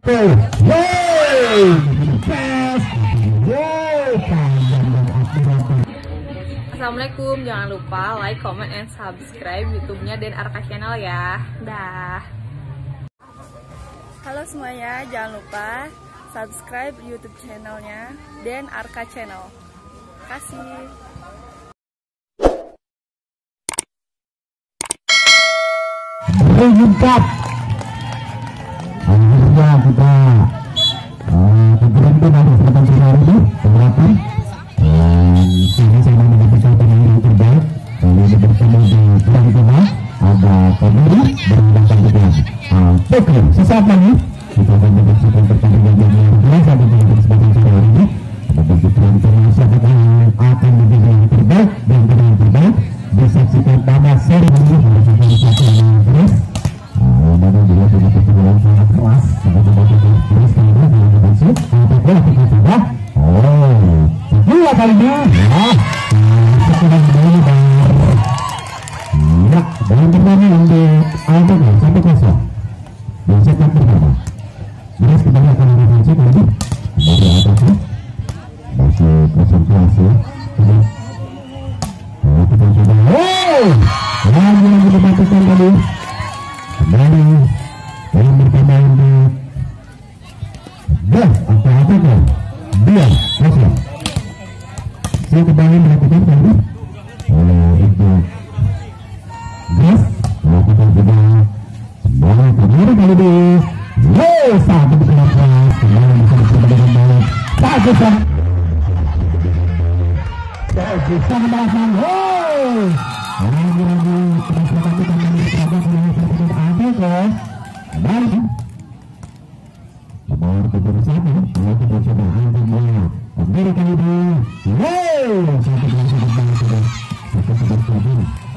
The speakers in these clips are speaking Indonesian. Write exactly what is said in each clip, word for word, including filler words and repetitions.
tuh. Yeay. Best. Yeay. Assalamualaikum, jangan lupa like, comment, and subscribe YouTube-nya Den Arka Channel ya. Dah. Halo semuanya, jangan lupa subscribe YouTube channelnya Den Arka Channel. Kasih. Berjumpa. Akhirnya kita berhenti pada kesempatan hari ini penerapan. Sini saya mendapatkan pemain yang terbaik. Kali ini bersama di tuan rumah ada Pemiri berhadapan dengan Pekrim. Sesaat lagi kita akan menyaksikan pertandingan yang luar biasa di kesempatan sore hari ini. Bagi tuan rumah siapakah yang akan menjadi yang terbaik dan yang terbaik disaksikan pada seri ini bersama satu yang terus. Baru juga punya pertandingan sangat keras. Seperti itu terus kali ini dalam bermaksud untuk bola kita sudah. Oh, kedua kali ini ya, sekarang begini dan ya, dalam pertandingan untuk Alberto satu kosong di set yang pertama. Terus kita akan bermaksud kali ini dari atasnya masih konsentrasi. Kalau kita coba, oh, lagi lagi dibantukan tadi kembali dalam pertandingan untuk gas atau apa kan? Dia kosong. Saya kembali melakukan tadi oleh itu gas melakukan juga kembali kembali kali ini. Wow, satu kelas kembali bisa bersama dengan baik. Satu sang satu sang balasan. Wow, lagi lagi perasaan kita menjadi terhadap yang ada kok. Kembali nomor tujuh puluh satu kalau kita coba untuk bola kembali kali ini. Wow, satu belas sudah sudah satu belas lagi.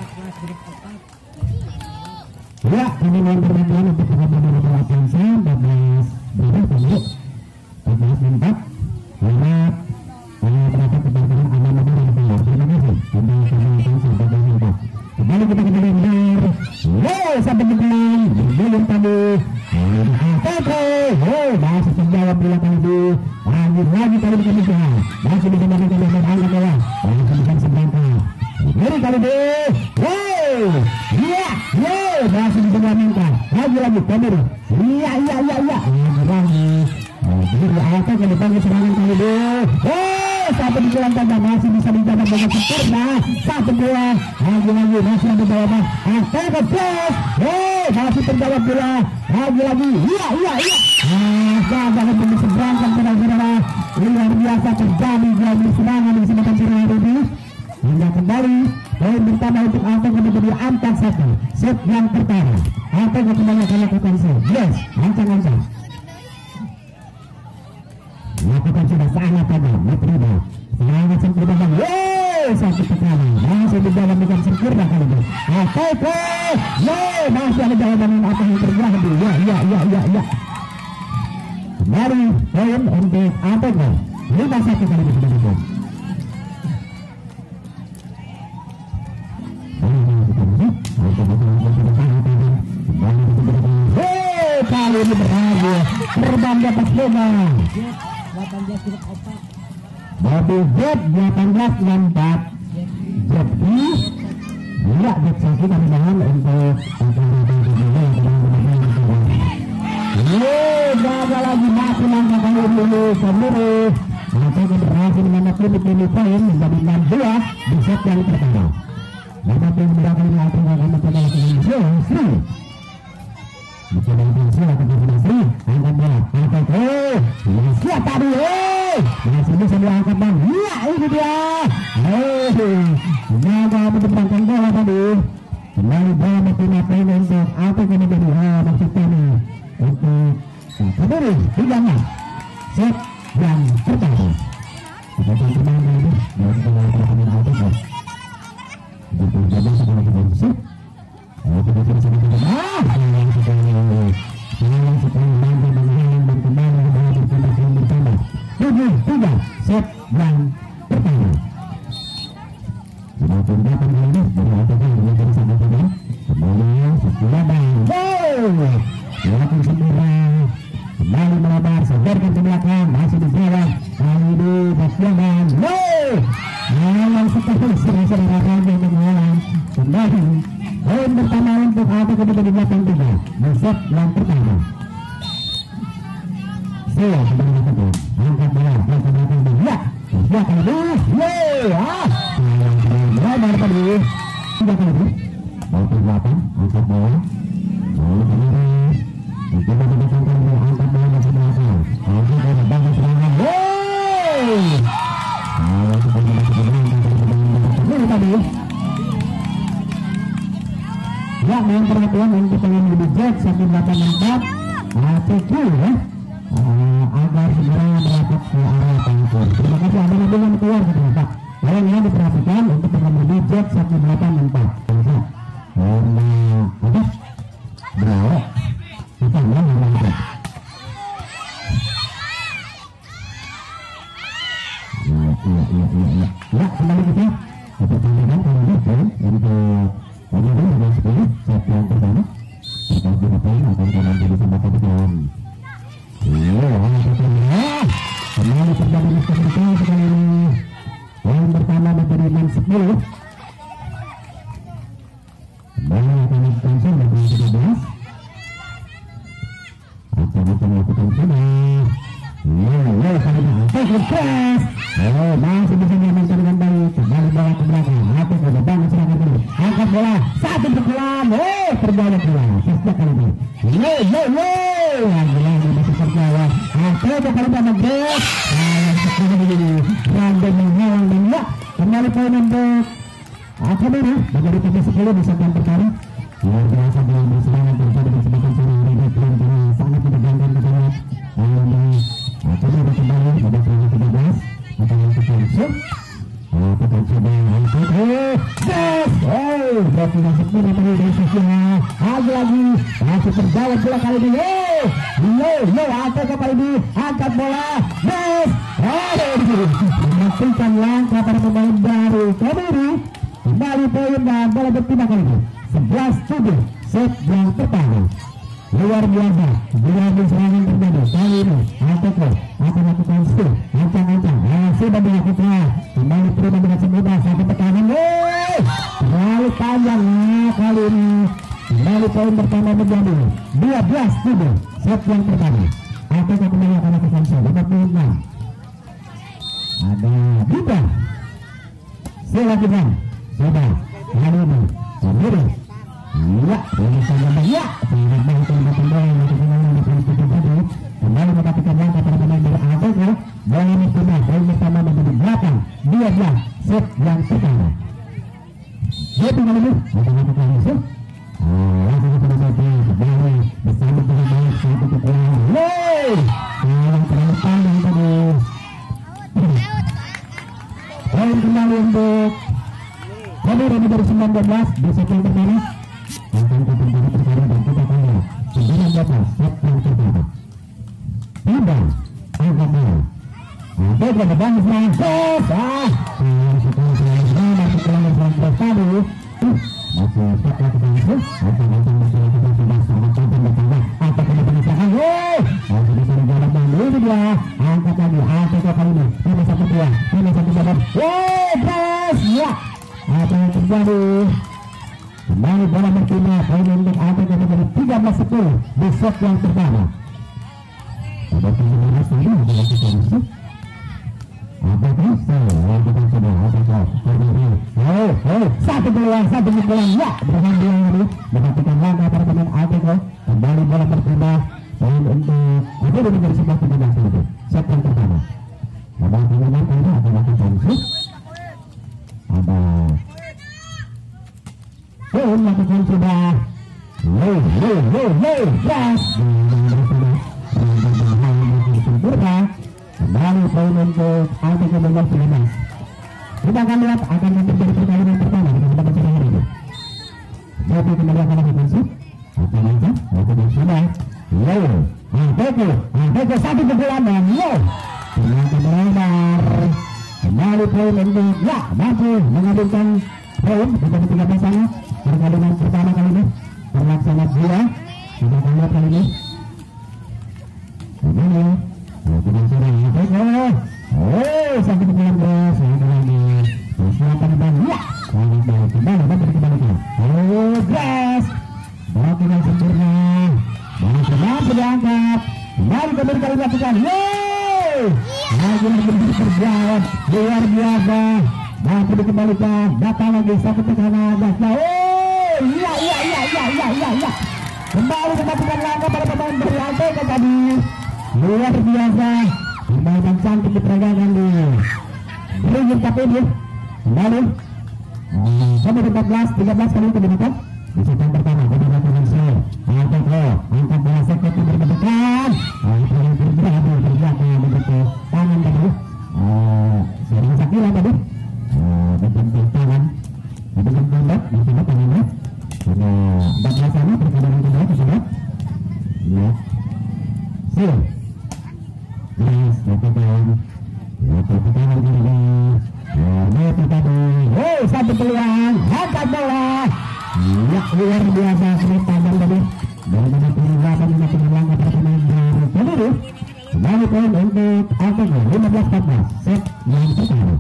Ya, ini main pertandingan untuk pertandingan nomor delapan saya empat belas berapa tadi? empat belas empat. Lewat oleh berapa pertandingan ada nomor yang keluar. Terima kasih. Kembali kembali sampai dengan empat. Kembali kita kembali benar. Wow, sampai dengan belum tadi. Teko, oh masih terjawab bila kali ini. Lagi lagi kali ini kami jalan. Masih bisa melakukan dengan angkat bola. Masih bisa sembilan. Beri kali ini. Wow, iya, wow, masih bisa melakukan. Lagi lagi kami. Iya, iya, iya, iya. Lagi lagi. Jadi diangkat ke depan serangan kali ini. Oh, satu di jalan tanda masih bisa dijaga dengan sempurna. Satu bola. Lagi lagi masih ada jawaban. Angkat ke plus. Oh, masih terjawab bola. Lagi-lagi, iya, iya, iya. Nah, gagal untuk diseberangkan saudara-saudara. Luar biasa terjadi di serangan di kesempatan sore hari ini. Hingga kembali poin pertama untuk Alto menjadi angkat satu. Set yang pertama. Alto kembali akan lakukan set. Yes, ancang-ancang. Lakukan sudah sangat tajam. Diterima. Serangan sempurna bang. Yeay, satu pertama. Masih di dalam bukan sempurna kali ini. Alto ke. Yeay, masih ada jawaban yang apa yang terjadi. Ya, ya, ya, ya, ya. Kembali poin untuk Alto ke. lima satu kali ini sudah dibuat. Hei, kali ini berhasil terbang di atas bola. delapan belas empat. Bobby Jet delapan belas empat. Jet B. Ya, Jet satu dari bahan untuk Yeay, gagal lagi masih langkah kali ini sendiri. Maka berhasil menangkap ini poin menjadi enam dua di set yang pertama. Dapat yang berhasil melakukan akan mencoba lakukan Sri. Mencoba lakukan Sri, lakukan Sri. Angkat bola, angkat, oh, siap tadi, oh, masih bisa diangkat bang. Iya, ini dia. Oh, mencoba mendepankan bola tadi. Kembali bola makin makin untuk apa yang menjadi ah maksudnya ini untuk kembali hidangan set yang pertama. Kita coba kembali ini dan kita lakukan auto bos. Kita coba sampai kita bersih. Oh, kita coba sampai kita ah, yang sekali, yang sekali nanti dengan dan kembali dengan bertambah yang bertambah. Tujuh tiga set yang pertama. Sudah pindah kembali dari auto bos dengan dari sampai kita kembali setelah bang. Wow, lakukan sempurna. Kembali kembali melebar, sebarkan ke belakang, masih dijawab kali ini Basyaman. No, yang sekali sering-sering rakyat mengulang kembali. Poin pertama untuk apa kemudian di belakang tiga di set yang pertama. Saya kembali lakukan angkat bola ke belakang tiga. Ya kali ini, yeah, ah, lebar tadi tiga kali ini. Bau ke belakang, angkat bola. Bau ke kiri. Itu bagi belakang kali angkat bola ke belakang. Angkat bola bangun serangan. Wow. Kalau kita lihat ke belakang ini tadi. Ya, mohon perhatian untuk yang lebih jet satu delapan empat A C Q ya. Uh, agar segera merapat ke arah pangkur. Terima kasih Anda yang keluar ke Pak. Yang ini diperhatikan untuk pengemudi jet satu delapan empat. Bisa. Warna apa? Berapa? Kita bilang warna apa? Ya, iya, iya, iya, iya. Ya, kembali kita. Kita tanyakan kalau gitu untuk Bagaimana dengan sepuluh set yang pertama terkait dengan poin akan kalian jadi sambatan kawan. Iya, pertama kembali terjadi misteri sekali ini. Poin pertama menjadi enam sepuluh. Kembali akan dilakukan dari tiga belas. Akan dilakukan sudah. Iya, iya, kali ini akan keras. Oh, masih bisa diamankan dengan baik. Kembali bola ke belakang. Apa ke depan serangan dulu. Angkat bola satu pukulan. Oh, terjadi bola. Sejak kali ini. Yo, yo, yo. Bola masih terjawab. Apa ke kali ini Greg. Ayo sekarang ini. Random menghalang dan ya. Kembali poin untuk apa ini? Menjadi tiga sepuluh di set yang pertama. Luar biasa dia berserangan terjadi di sebelah sini. Ini pelan-pelan sangat menegangkan katanya. Ini apa ini kembali pada serangan tiga belas. Apa yang kita lihat? Oh, kita coba angkat. Oh, yes! Oh, berarti masuk pun apa dari sisinya. Lagi-lagi masih terjawab bola kali ini. Oh, no, no, angkat kali ini. Angkat bola. Yes! Oh, memastikan langkah para pemain baru. Kembali, kembali poin dan bola berpindah kali ini. sebelas tujuh set yang pertama. Luar biasa, dua serangan terjadi kali ini. Ateko akan lakukan skill, ancang-ancang, sudah dilakukan. Kembali terima dengan semudah satu tekanan. Oh, terlalu panjang nah, kali ini. Kembali poin pertama menjadi dua belas tujuh set yang pertama. Ateko kembali akan lakukan skill, lima puluh enam. Ada Bida. Silakan, sudah kali ini. Kembali. Iya, boleh saja ya. Sangat baik untuk kembali untuk menang di posisi tadi. Kembali mendapatkan langkah para pemain dari Ateko. Bola berpindah, poin pertama menjadi belakang. dua belas set yang pertama. Dia tinggal ini, akan lakukan musuh. Langsung ke satu, kembali bersambut dengan baik satu pukulan. Wow, yang terlalu panjang tadi. Poin kembali untuk Kami Rani dari sembilan belas di set yang pertama. Akan kita beri perkara dan kita akan lihat sembilan belas set yang pertama. Tidak angkat bola. Ada pada bagus masuk. Ah, sekarang sekarang sekarang masih kelihatan sekarang tadi. Masih set lagi masuk. Masih masih masih masih sudah sangat penting bertambah. Apa kena penyesakan? Oh, masih bisa dijalan dan ini dia angkat lagi. Angkat kali ini. Ini satu dua. Ini satu jalan. Oh, terus ya. Apa yang terjadi? Kembali bola berpindah, poin untuk Ateko menjadi tiga belas sepuluh di set yang pertama. Ada tiga belas tadi ada lagi kondisi. Ateko saya kita coba Ateko berdiri. Oh, oh, satu peluang, satu peluang ya berhasil ini mendapatkan langkah para pemain Ateko. Kembali bola berpindah, poin untuk Ateko menjadi sebelas tiga belas itu set yang pertama. Ada pemain kali ada lagi kondisi. Ada oh, lakukan sudah low, low, low, low, yes sempurna. Kembali poin untuk Ateko dua belas tiga belas. Kita akan lihat akan terjadi pertandingan pertama di kesempatan sore hari ini. Jadi kembali akan lakukan sih akan lakukan lakukan sudah low Ateko Ateko satu pukulan dan low ternyata beredar. Kembali poin untuk ya mampu menghadirkan poin menjadi tiga belas sana. Pertandingan pertama kali ini terlaksana dua. Kita akan lihat kali ini Ini tidak serang Ateko. Oh, sampai ke dalam bos, lagi lagi. Siapa di bawah? Ya, lagi balik kembali, balik kembali. Oh, gas. Bawa tinggal sempurna. Bawa kembali diangkat. Kembali kembali kali lakukan. Yeay. Lagi lagi berjalan luar biasa. Mampu dikembalikan. Datang lagi satu ke sana. Oh, iya iya iya iya iya iya iya. Kembali mendapatkan langkah pada pemain berlantai ke tadi. Luar biasa. Kembali cantik diperagakan di Brigit K P D. Kembali sampai empat belas tiga belas kali kedudukan di set pertama. Beberapa pemain Ateko angkat bola sektor berdepan. Itu yang terjadi terjadi begitu tangan tadi. Sering sakila tadi. Bentuk tangan, bentuk tembak di sini tangannya. Karena empat belas sana perkembangan kedua ke sana. Ya, sih. Yes, lakukan. Lakukan lagi. Ya, kita tuh. Oh, satu peluang. Angkat bola. Ya, luar biasa sangat tajam tadi. Dari mana peluang lima peluang ke pertandingan baru. Jadi, kembali poin untuk Ateko lima belas empat belas. Set yang pertama.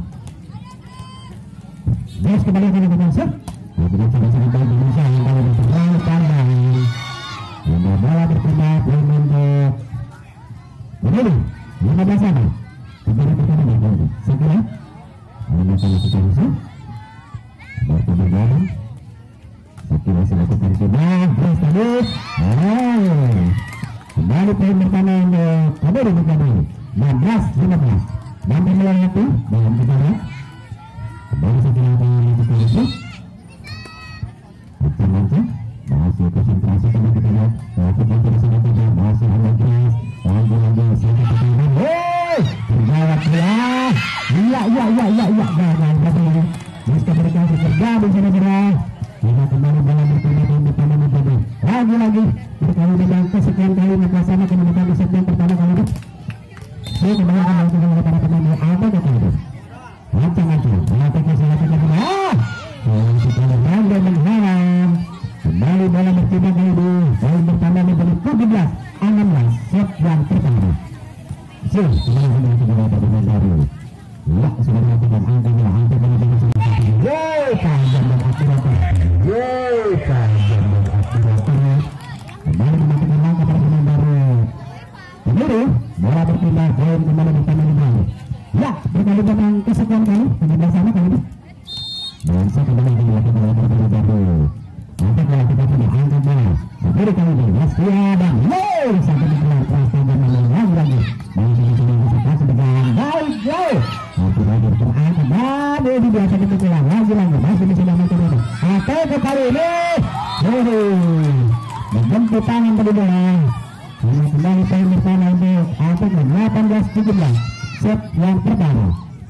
Terus kembali ke Indonesia. Kemudian sama-sama baik Indonesia yang kali ini terlalu pandang. Bola bola berpindah poin untuk. Begini. lima belas sana. Tiga pertama di bawah. Sekira. Ada salah satu musuh. Bertu berjalan. Sekira silakan sudah. Terus tadi. Oh. Kembali poin pertama untuk kabur untuk kabur. enam belas lima belas. Dan pemilihan itu dalam kita lihat. Kembali sekira poin kita musuh. Lancar-lancar. Masih konsentrasi kalau kita lihat. Kita bersama kita masih hanya keras. Lagi-lagi sampai ke sini. Hei, terjawab ya. Iya, iya, iya, iya, iya. Jangan berapa Meski berkasih tergabung saudara. Kita kembali bola berpindah di pertama menjadi. Lagi-lagi berkali dengan kesekian kali melaksanakan kedudukan di set yang pertama kali ini. Saya kembali akan melakukan para pemain apa kata itu. Lancang-lancang. Melakukan silakan kembali. Ah, kita beranda menghalang. Kembali bola berpindah kali ini. Poin pertama menjadi tujuh belas enam belas. Set yang pertama. Sih, kembali dengan kedua pemain baru. Ya, sudah melakukan angkanya, angkanya dengan sebelah satu. Yeay, tajam dan akurator. Yeay, tajam dan akurator. Kembali melakukan langkah para pemain baru. Kembali, bola berpindah, poin kembali pertama di bawah. Ya, berkali menang kesekian kali, tujuh belas sama kali ini. Dan saya kembali melakukan bola pemain baru. Nanti kalau kita punya angkat bola, seperti kali ini, Wastia dan Yeay, sampai di kelar Prasta dan menang lagi. Dan sini-sini konsentrasi dengan baik, Yeay. Nanti lagi berangkat, dan ini biasa kita pulang, lagi-lagi, masih bisa menonton ini. Ateko kali ini, Yeay, menjemput tangan tadi bola. Ini kembali poin pertama untuk Ateko delapan belas tujuh belas, set yang pertama.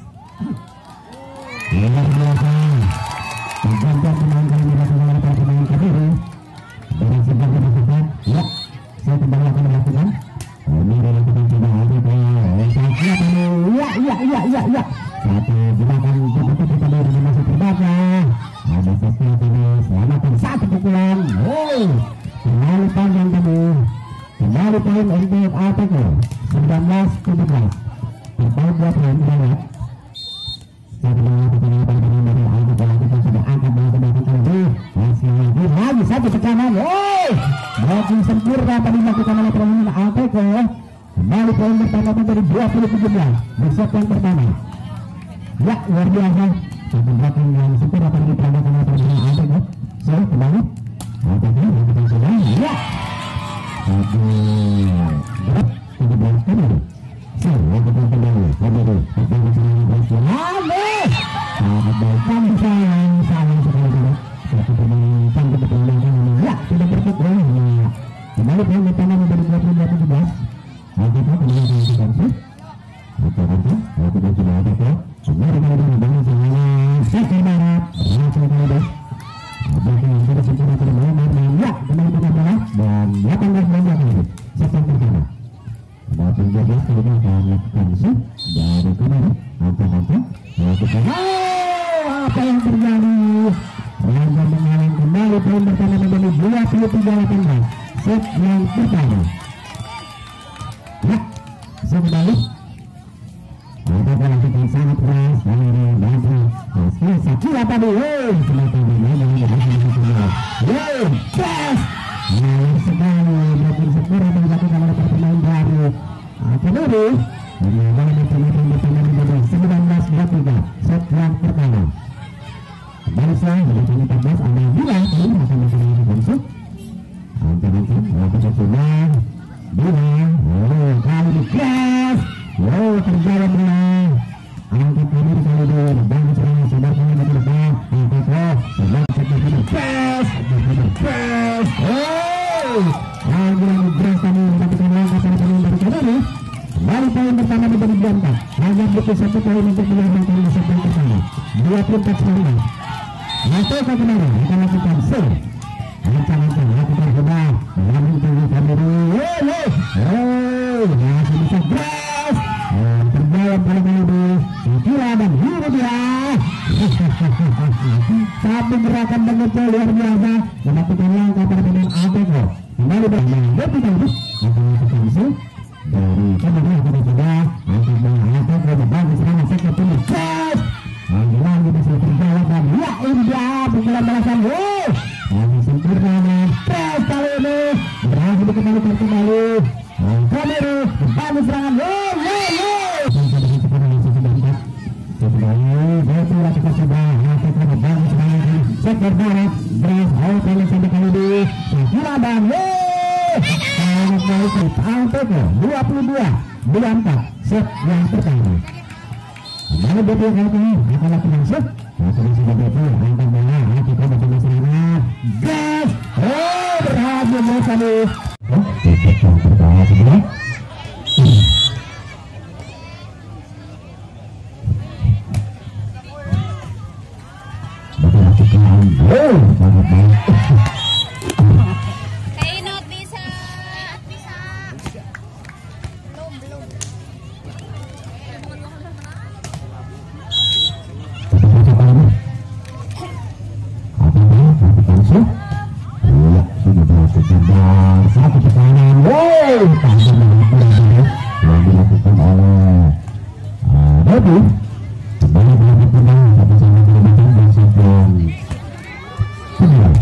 Luar biasa. Menjemput pemain kali ini dilakukan oleh pemain kediri. Dari sebelah dilakukan, ya, saya kembali akan melakukan. Ini dilakukan coba lagi ke saya siap ini. Ya, ya, ya, ya, ya. Satu gerakan betul-betul tadi ini masih terbaca. Ada sesuatu ini selamatkan satu pukulan. Oh, terlalu panjang tadi. Kembali poin untuk Ateko sembilan belas tujuh belas. Terbaik buat poin banget. Saya kembali ke pemain pemain dari Ateko kita sudah angkat bola ke belakang kali. Masih lagi lagi satu tekanan. Oh, makin sempurna tadi dilakukan oleh pemain Ateko. Kembali poin pertama menjadi dua puluh tujuh belas di set yang pertama. Ya, luar biasa. Satu belakang yang sempurna tadi diperagakan oleh pemain Ateko. So, kembali Ateko melakukan sudah. Ya, satu berat tujuh belas kembali. So, lakukan kembali. Kembali. Kembali kembali kembali. Sangat baik. Kami sayang sayang sekali dulu. Satu pemain cantik berpindah ini. Ya, sudah berpikir. Kembali poin pertama menjadi dua puluh dua tujuh belas. Ateko kembali melakukan sih. Ateko, Ateko sudah Ateko. Kembali kembali dengan semuanya. Sektor barat. Langsung kembali. Apakah yang sudah sempurna pada bola? Ya, kembali pada bola. Dan delapan belas bola kali. Sektor pertama. Delapan belas kali ini akan melakukan sih. Dari kembali. Ateko, melakukan. Oh, apa yang terjadi? Raja mengalang kembali poin pertama menjadi dua puluh tiga delapan belas. Set yang pertama. Ya. kembali. Ada melakukan sangat keras dari Bantu. Sekali Sakila tadi, woi, semata ini dengan berhasil semua. Woi, pas. Nah, sekali berhasil segera dilakukan oleh pemain baru. Kediri, bagaimana bertemu bersama dengan sembilan belas dua puluh tiga set yang pertama. Bangsa dengan empat belas anda bilang ini akan menjadi bangsa. Jangan-jangan melakukan sudah bilang, oh kali di keras. Wow, terjawab menang. Angkat kami kali ini dan serangan sabar kami di depan. Angkat oh, sebab seperti press, press. Oh, lagi-lagi press kami mendapatkan langkah dari pemain dari kami. Kembali poin pertama menjadi bantah. Hanya butuh satu poin untuk menyelamatkan di set yang pertama. dua puluh empat sembilan. Nanti ke kemana? Kita lakukan save. Ancang-ancang lakukan sudah. Mengambil tinggi kami dulu. Oh, masih bisa press. Terjawab kali-kali di Sakila dan Hiro dia. Satu gerakan mengecil luar biasa melakukan langkah pada pemain Ateko. Kembali bermain lebih bagus akan melakukan save dari kembali kita sudah angkat bola Ateko membangun serangan sektor timur. Press. Lagi-lagi bisa terjawab dan ya India pukulan balasan. Oh, lagi sempurna dan press kali ini berhasil dikembalikan kembali. Kamera membangun serangan. Oh, oh, oh. Sektor barat beras hotel sampai kali di Sakila dan sangat baik Ateko dua puluh dua dua puluh empat set yang pertama. Kembali betul kali ini akan lakukan set. Lakukan sudah betul angkat bola Ateko betul serangan gas. Oh, berhasil bersama. Oh, set yang pertama sudah. Oh, sangat baik. Kainot bisa, bisa. Belum, belum. Iya, sudah berhasil satu tekanan. Wow, tajam banget yang dilakukan oleh Devi. Kembali melakukan sama-sama terlibat dan sebelum sembilan.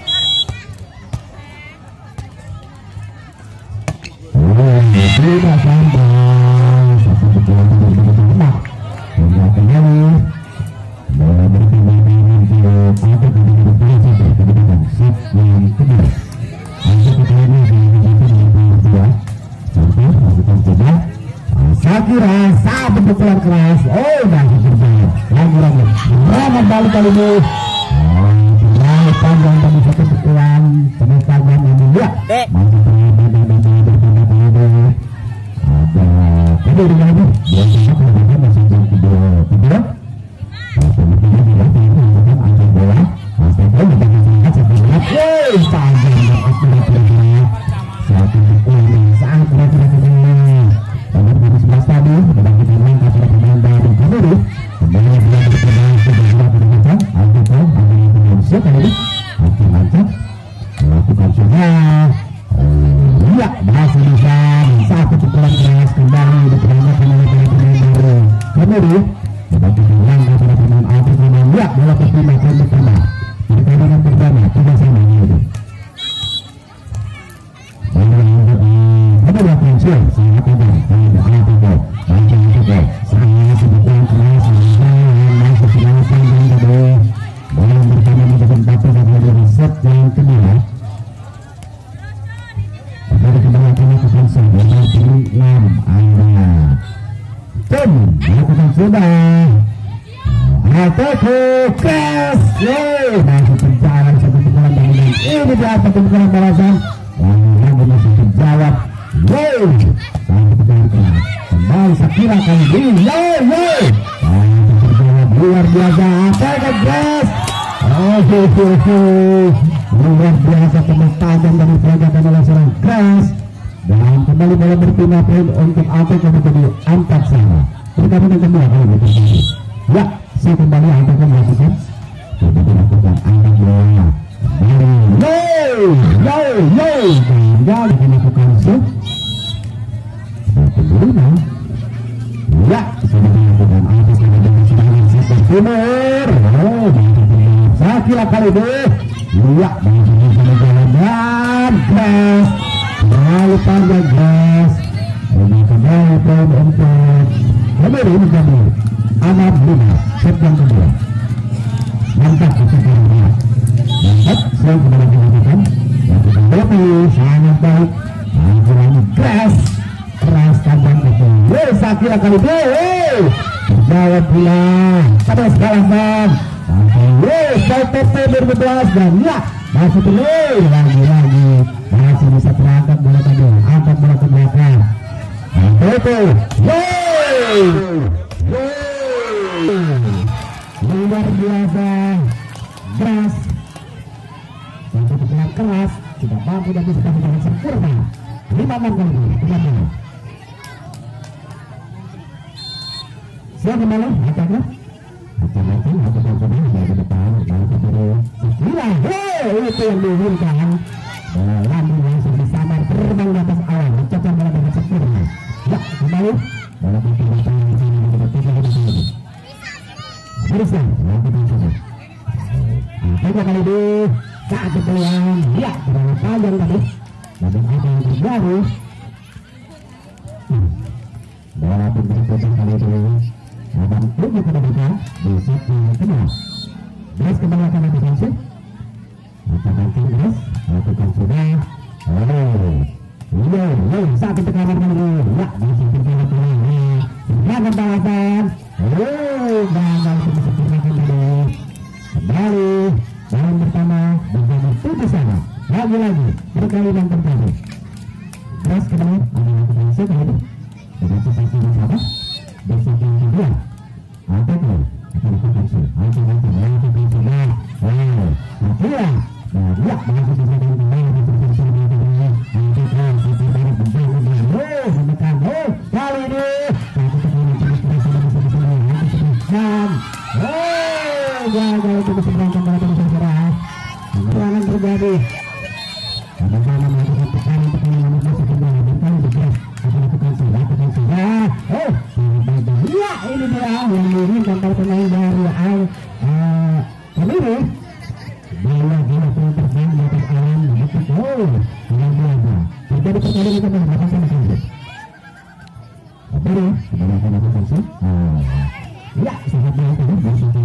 Oh, tidak sampai satu pukulan begitu enak. Hingga kembali bola berpindah menuju Ateko dengan berhasil berkedudukan set yang kedua. Ateko kali ini dilanjutkan dengan dua. Contoh lakukan coba. Sakira satu pukulan keras. Oh, masih terjawab. Lagi-lagi ramah balik kali ini. Oh, terlalu panjang tadi satu pukulan. Terlalu panjang yang dua. Masih terjawab. Ada kedua lagi. Biasanya pertama masih jam kedua kedua. Kemudian dilakukan dengan angkat bola. Ateko kita sangat sebenarnya. Wow, panjang dan akurat ya. Satu pukulan sangat akurat. Nomor dua belas tadi mendapatkan langkah pada pemain baru Kamuri. Kembali dia berpindah ke beberapa pendekatan. Ateko ambil pemain set kali ini. Ancang-ancang melakukan sudah. Iya, berhasil bisa satu pukulan keras kembali diperhatikan oleh pemain baru Kamuri. Mendapatkan langkah pada pemain Ateko dan iya bola berpindah ke pertama. Pertandingan pertama tidak sama ini. Ada lakukan siap sangat ada pada Ateko baca Ateko sangat sebetulnya keras dan masuk ke dalam panjang tadi bola pertama menjadi empat pada set yang kedua. Pada kembali ke Kansa dan enam anda Tim melakukan sudah Ateko kes masih berjalan satu pukulan dan ini dia pukulan balasan. Lalu masih terjawab. Wow, sangat terjawab. Kembali Sakila kali ini. Wow, wow. Sangat terjawab luar biasa. Ateko gas. Oh, luar biasa tembak tajam dari pergerakan oleh seorang gas. Dan kembali bola berpindah poin untuk Ateko menjadi empat sama. Pertandingan kedua kali ini terjadi. Ya, saya kembali Ateko melakukan. Coba dilakukan angkat bola. Yo, yo, yo, dan dilakukan shoot. Dan kedua final. Ya, sudah dilakukan apa saja dengan serangan sektor timur. Oh, Sakila kali ini. Ya, dengan jalan dan gas. Terlalu panjang gas. Ini kembali poin untuk kembali menjadi anak lima set yang kedua. Mantap kita kembali. Mantap, selalu kembali dilakukan. Lakukan lebih sangat baik. Lakukan gas. Keras tajam kaki. Woi, Sakila kali ini. Terjawab pula. Pada sekalahan. Sampai woi, P P dua ribu belas dan ya masih terus lagi-lagi masih bisa terangkat bola tadi, angkat bola ke belakang. Itu, woi, woi, luar biasa, keras, satu pukulan keras, tidak mampu dan bisa dengan sempurna. Lima enam kali, lima enam. Siap kembali, ataklah. Macam-macam aku coba dari depan dari kiri Sakila, hei itu yang diinginkan. Bola langsung disambar terbang di atas awan, mencocok bola dengan sempurna. Ya kembali bola pintu datang di sini dengan tiga kali. Berusaha lakukan saja. Tiga kali di satu peluang. Ya terlalu panjang tadi. Namun apa yang terjadi? Bola pintu datang kali ini. Abang tujuh pada kita di satu kedua. Beres kembali akan defensif. Macam-macam beres. Lakukan sudah. Oh, iya, iya, satu tekanan kali. Ya, masih terjadi kembali. Jangan balasan. Oh, gagal untuk sempurnakan tadi. Kembali. Dalam bersama bersama tujuh sana. Lagi-lagi berkali yang terjadi. Beres kembali akan defensif kali ini. Dengan situasi bersama. Besok yang kedua apa tuh? Akan dikonversi Akan dikonversi Akan oh, Sakila dan ya masih bisa kembali oh, menekan oh, kali ini satu tekanan terus terus bisa bisa dan oh, gagal untuk bisa berangkat bola terus terserah. Serangan terjadi. Sama-sama melakukan tekanan-tekanan namun masih kembali dan kali bergerak akan lakukan sudah lakukan sudah oh ya ini dia yang diinginkan kalau pemain dari Al Kamiri bola bola bola terbang di atas awan begitu oh luar biasa terjadi perkara itu berapa sama kali Kamiri kembali akan lakukan sih ya sangat baik tadi di sini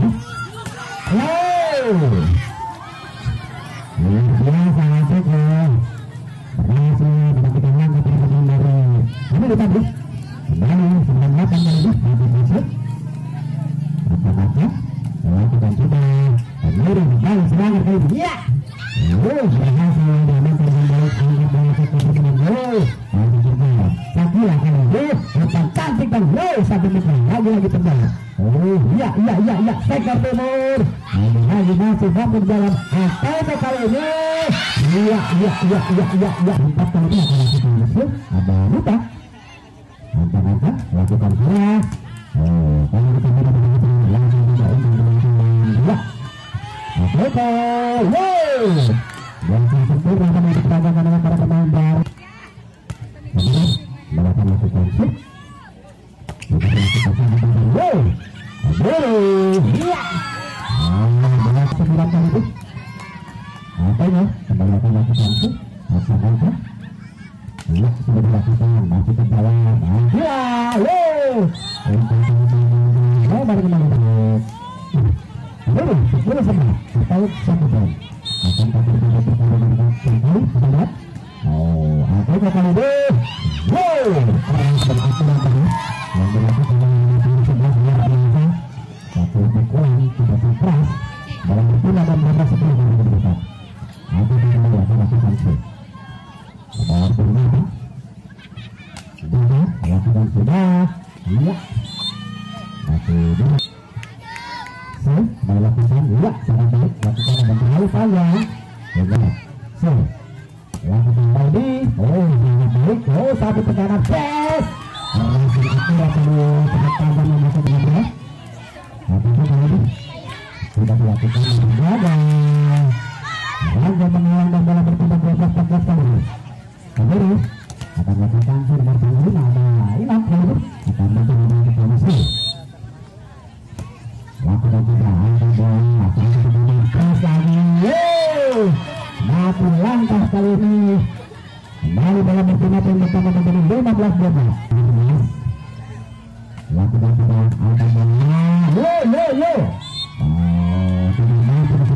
oh luar biasa masuk loh berhasil mendapatkan langkah perkembangan dari Kamiri tadi kembali sembilan delapan kali ini masih masuk baca-baca melakukan coba Kamiri kembali semangat kali ini ya oh berhasil diamankan dengan baik angkat bola ke perkembangan gol masih terbaik Sakila kali ini depan cantik dan gol satu meter lagi-lagi terbaik oh iya iya iya iya sektor timur lagi masih mampu jalan apa kali ini iya iya iya iya iya iya empat kali ini akan lakukan masuk ada Nita Mantap-mantap, lakukan keras. Oh, kalau kita tidak begitu langsung tidak untuk teman-teman dua. Oke, wow. Dan sempurna akan diperagakan dengan para pemain baru. Kemudian, melakukan lakukan shoot. Kita lakukan sama-sama. Wow. Aduh, iya. Ah, benar sembilan kali itu. Apa ya? Kembali akan lakukan shoot. Masa-masa. Ya, sudah dilakukan, masih ke bawah. Ya, wow. Oh, baru kembali balik. Baru, sepuluh sama. Atau satu jam. Akan kami beri pertandingan dengan kembali, kita lihat. Oh, apa kali ini? Wow, keras dan aturan tadi. Yang dilakukan oleh sebelas luar biasa. Satu pukulan, tidak keras. Dalam berpindah dan berapa sepuluh kali diberikan. Apa yang kembali akan lakukan sih? Baru berapa? Sudah, lakukan sudah. Iya. Satu, dua. So, melakukan iya, sangat baik. Lakukan dengan terlalu panjang. Baik. So, lakukan lagi. Oh, sangat baik. Oh, satu tekanan tes. Langsung akurat dulu. Sangat panjang yang masuk dengan berat. Lakukan lagi. Sudah dilakukan dengan jaga. Raga mengalang dan bola berkembang dua belas empat belas kali. Kamiri akan melakukan nomor lima ada Ilham lakukan sudah ada bola, yo yo yo, oh tidak mau terus,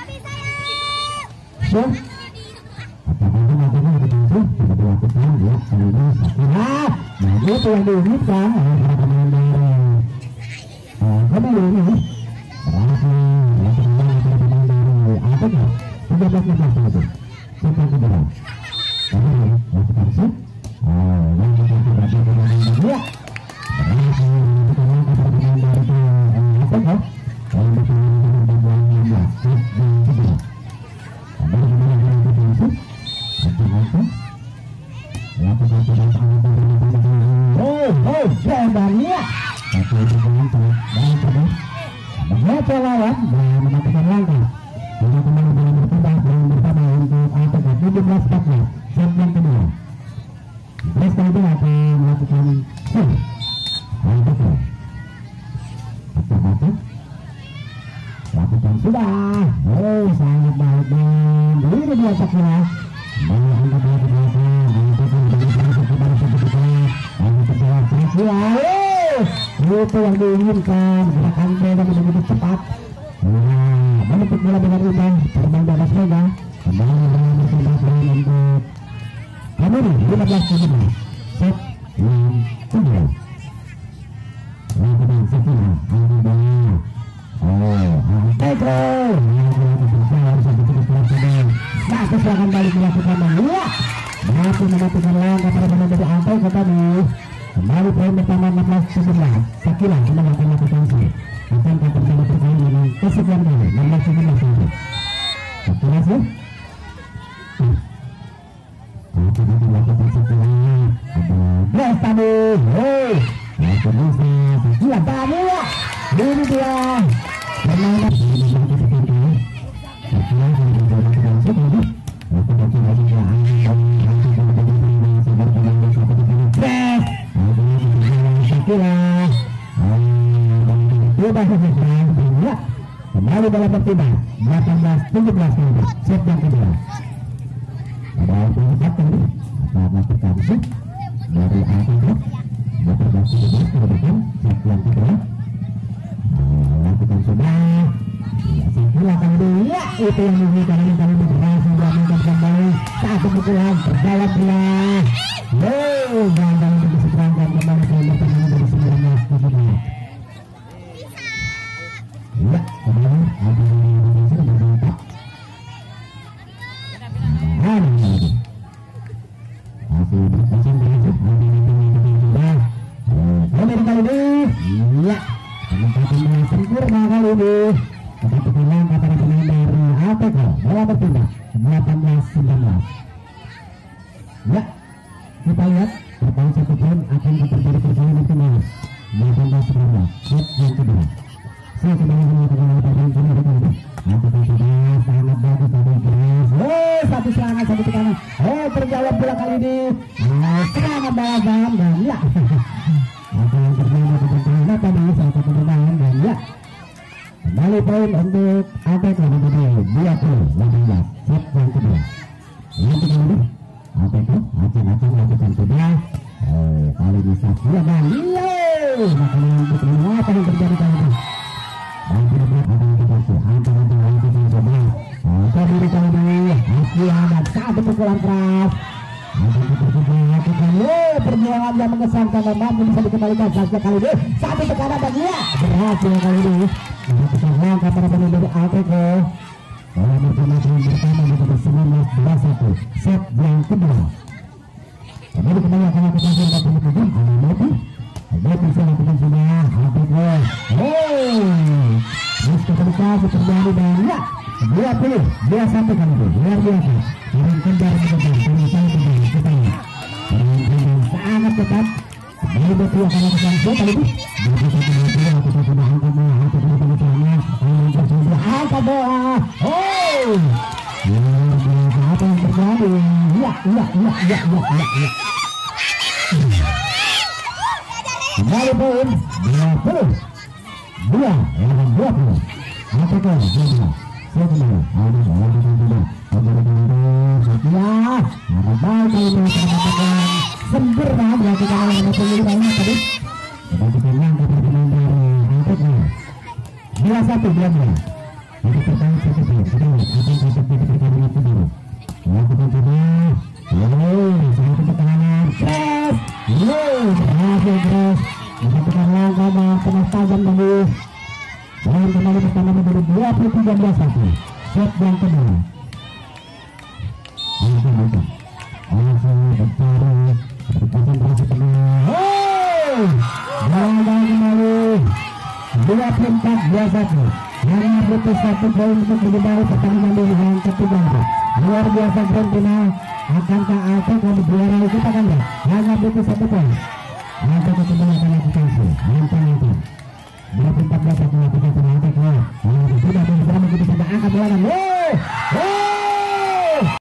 so, apakah itu nantinya lebih langsung sudah dilakukan ya kali ini Sakila, nah itu yang diinginkan oleh para pemain dari, oh kami ini berhasil lakukan para pemain dari apa ya, tiga belas enam belas itu, sekian kedua, kami lakukan sih. Oh, yang kita sudah pemain dari dia. Berhasil kita langkah pada pemain dari itu apa kok? Kalau kita menggunakan bola belas, set yang kedua. Ada pemain yang kita itu, macam-macam. Lakukan sudah tangan dari pemain. Oh, oh, dan dia. Satu pemain dan terus. Berhasil lawan dan mematikan langkah. Kita kembali bola berkembang dan bersama untuk apa kok? tujuh belas empat belas, set yang kedua. Terus kali ini akan melakukan set. Untuk macam-macam lakukan sudah. Oh sangat baik dan ini dia Sakila. Bawa anda bola ke belakang. Lakukan dari belakang kepada satu bola. Lalu terjawab Sakila. Oh itu yang diinginkan. Gerakan bola begitu cepat. Nah menutup bola dengan indah. Terbang di atas bola. Kembali bersama dengan untuk kami lima belas tujuh belas. Set yang kedua. Lakukan Sakila, ada bola. Oh, Anteko. Satu serangan balik dilakukan Malia. Berhasil mematikan langkah pada pemain dari Anteko tadi. Kembali poin pertama empat belas tujuh belas. Sakila sudah akan melakukan sih. Akan kembali bermain dengan kesekian kali enam belas tujuh belas itu. Sakila sih. Nanti dilakukan Sakila. Ada Blas tadi. Hei. Aku bisa Sakila tadi ya. Ini dia permainan ini satu seperti ini. Sakila sudah berjalan dengan sekali. Aku baca lagi ya. Nanti kalau ada permainan sabar permainan satu seperti Blas. Aku berjalan Sakila. Sudah selesai ya. Kembali dalam pertimbangan delapan belas tujuh belas nanti set yang kedua. Ada penyebab tadi. Apa melakukan set dari Anteko. delapan belas tujuh belas ke depan set yang kedua. Lakukan sudah ya, Sakila kali ini ya itu yang diinginkan ini kali ini berhasil diamankan kembali satu pukulan terjawab dia. Wow gagal untuk diseberangkan kembali ke pertandingan dari sembilan belas tujuh belas. Ya kembali ada yang sudah berbentak nah lagi masih berpasang berhasil ada yang sudah kembali kali ini iya penempatan yang sempurna kali ini. Tetapi langkah para pemain dari Anteko bola berpindah delapan belas sembilan belas. Ya kita lihat pertama satu poin akan terjadi perjalanan kembali delapan belas sembilan belas set yang kedua. Saya kembali mengatakan pertandingan kembali. Anteko sudah sangat bagus tadi keras. Oh satu serangan satu tekanan. Oh terjawab bola kali ini. Oh serangan balas dan ya. Apa yang terjadi pada tadi satu kemenangan dan ya kembali poin untuk Anteko menjadi dua puluh delapan belas set yang kedua. Nanti kali Anteko acang-acang lakukan sudah. Oh kali ini Sakila dan iya makanya untuk apa yang terjadi kali ini. Dan tidak ada yang terjadi Anteko untuk lakukan sudah. Oh kali ini kali ini Sakila dan satu pukulan keras. Anteko terjadi lakukan oh perjuangan yang mengesankan dan mampu bisa dikembalikan Sakila kali ini satu tekanan dan iya berhasil kali ini melakukan langkah para pemain dari Anteko. Bola berpindah bersama menjadi sembilan belas dua puluh satu set yang kedua. Kembali kembali akan lakukan sudah penutupan ada Mati. Mati sudah lakukan sudah Anteko. Oh terus komunikasi terjadi dan ya dua puluh dua puluh satu kali itu luar biasa. Orang kendar mengejar dari sana kembali kita lihat. Orang kendar sangat ketat. Kembali Mati akan lakukan sudah kali itu. dua puluh satu dua puluh kita sudah angkat bola. Kita sudah pengejarannya. Angkat sudah angkat bola. Oh luar biasa apa yang terjadi. Ya ya ya ya ya ya ya. Kembali poin dua puluh dua lawan dua puluh. Anteko sudah saya kembali ada bola di sana. Ada Sakila harap baik kali ini terdapat sempurna dilakukan oleh pemilik lainnya tadi. Dibantukan langkah pertandingan dari angkutnya. Dua satu diamnya. Untuk pertandingan seperti itu. Kita lihat apa yang akan jadi pertandingan itu dulu. Melakukan coba. Oh, sangat pertahanan. Press. Oh, berhasil terus. Dibantukan langkah dan penuh tajam dari. Dan kembali pertama menjadi dua puluh tiga belas satu. Set yang kedua. Mantap. Langsung bertaruh. Konsentrasi penuh. Oh, langkah kembali. dua puluh empat dua puluh satu. Hanya butuh satu poin untuk menjadi pertandingan di yang ketiga. Luar biasa grand final. Akankah Alfa kalau juara itu akan ya? Hanya butuh satu poin. Nanti ketemu akan lakukan sih. Nanti nanti. dua puluh empat dua puluh satu lakukan penalti. Sudah berjalan kita sudah angkat bola.